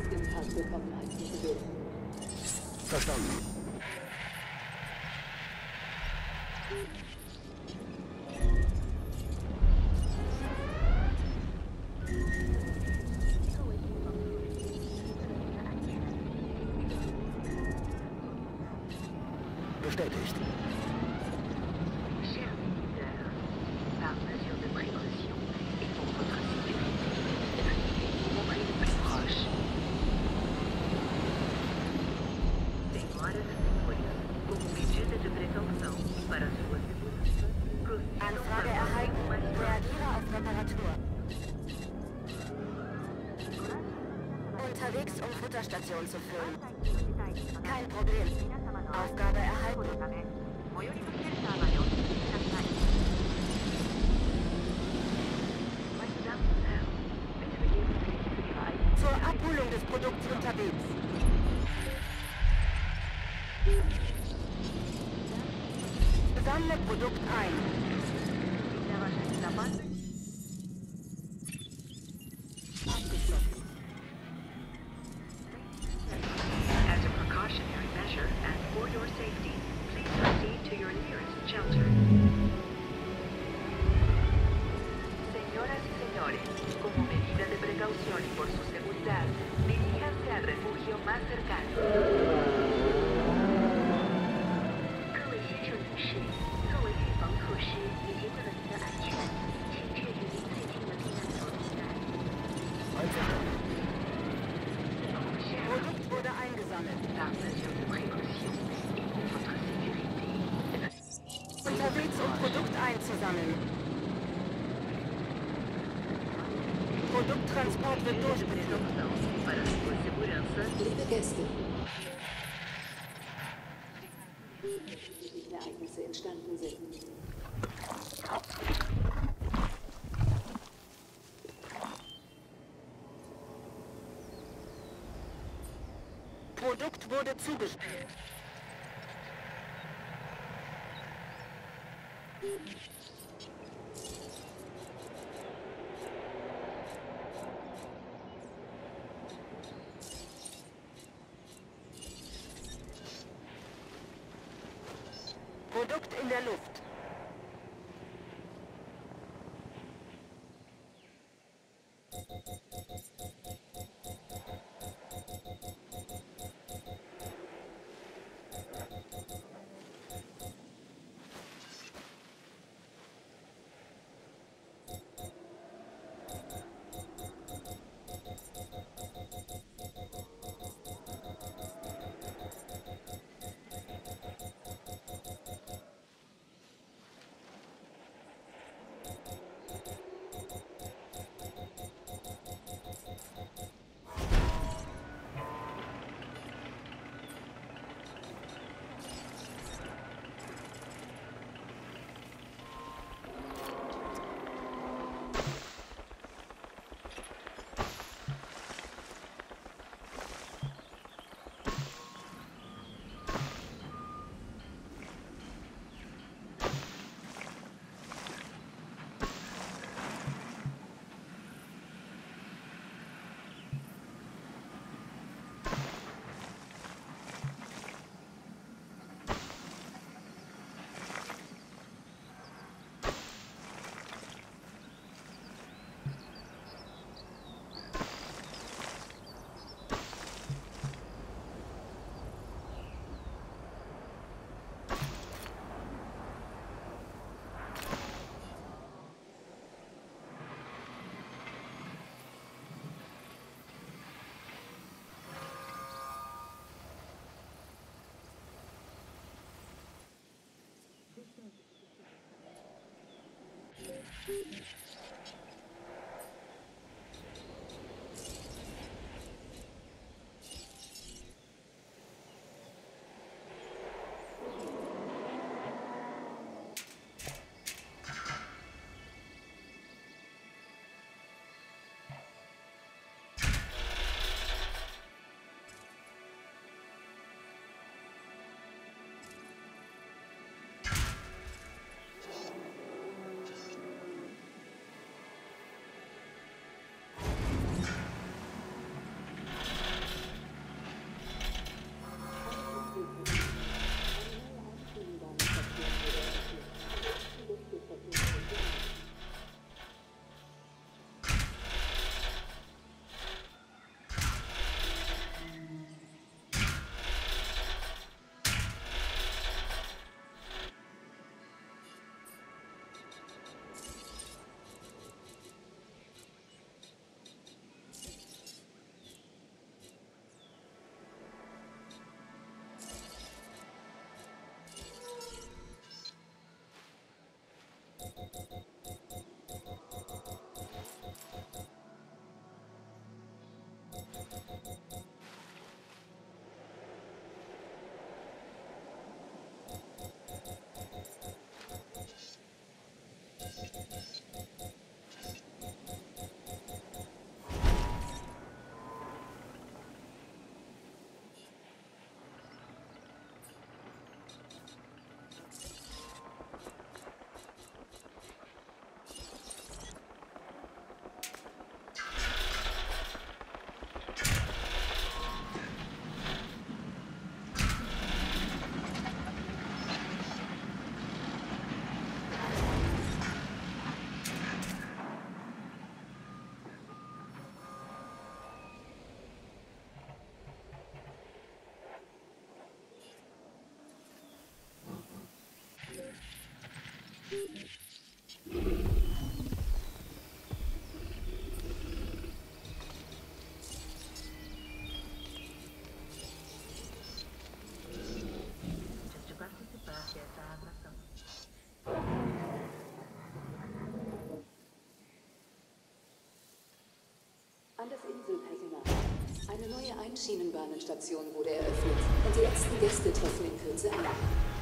im Park willkommen heißen zu dürfen. Verstanden. Bestätigt. Chers visiteurs, par mesure de précaution et pour votre sécurité, veuillez montrer le plus proche. Senhoras e senhores, como medida de precaução e para sua segurança, prossigam Anfrage para o erhalten. mais próximo. Reagiere auf Reparatur. Unterwegs, um Futterstation zu füllen. Kein Problem. Aufgabe erhalten. Zur Abholung des Produkts unterwegs. Sammle Produkt ein. Abgeschlossen. As a precautionary measure and for your safety, please proceed to your nearest shelter. Señoras y señores, como medida de precaución y por su seguridad, diríjanse al refugio más cercano. 各位先生女士，作为预防措施以及为了您的安全，请确定您最近的避难所所在。 Einverstanden. Produkt wurde eingesammelt. Par mesure de précaution et pour votre sécurité. Unterwegs, um Produkt einzusammeln. Produkttransport wird durchgeführt. Para sua segurança, Liebe Gäste, die Ereignisse entstanden sind. Produkt wurde zugestellt. Produkt in der Luft. An das Inselpersonal. Eine neue Einschienenbahnenstation wurde eröffnet und die letzten Gäste treffen in Kürze ein.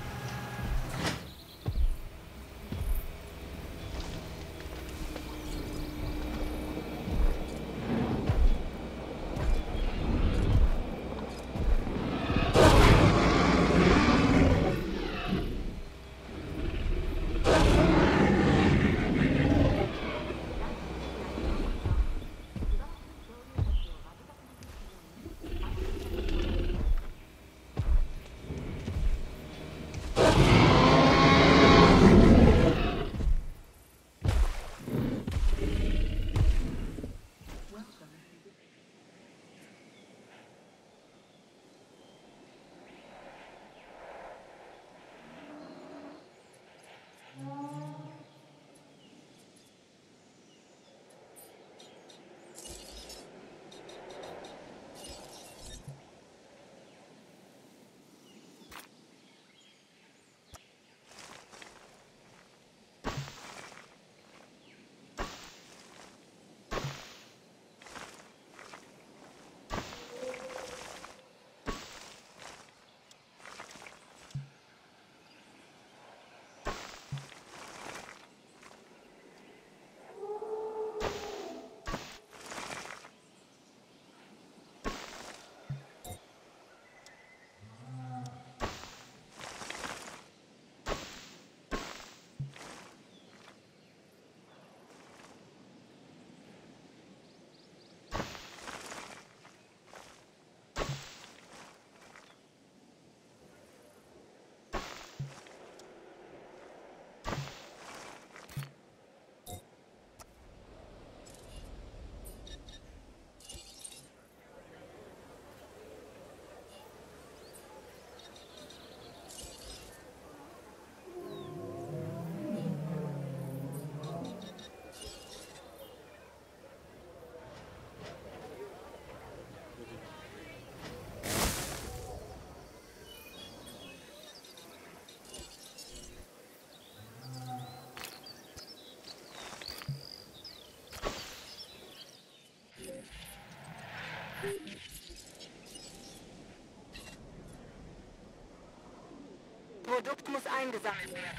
Produkt muss eingesammelt werden.